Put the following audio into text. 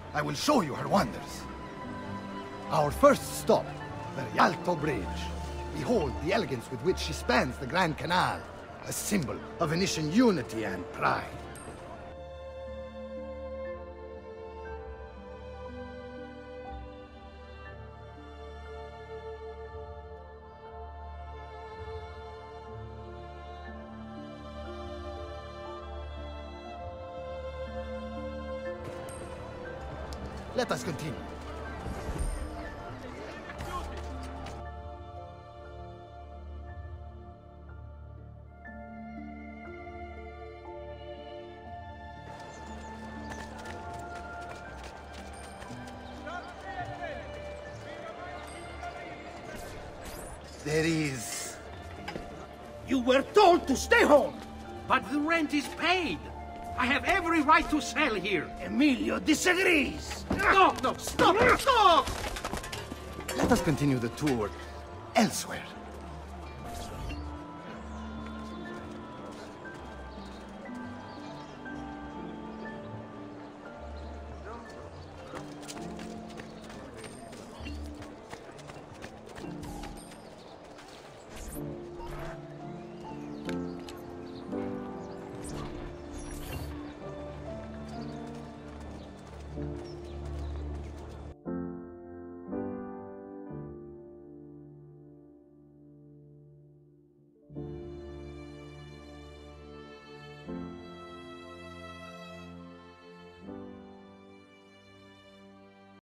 I will show you her wonders. Our first stop, the Rialto Bridge. Behold the elegance with which she spans the Grand Canal, a symbol of Venetian unity and pride. Let us continue. There is... You were told to stay home! But the rent is paid! I have every right to sell here! Emilio disagrees! No, stop! Let us continue the tour elsewhere.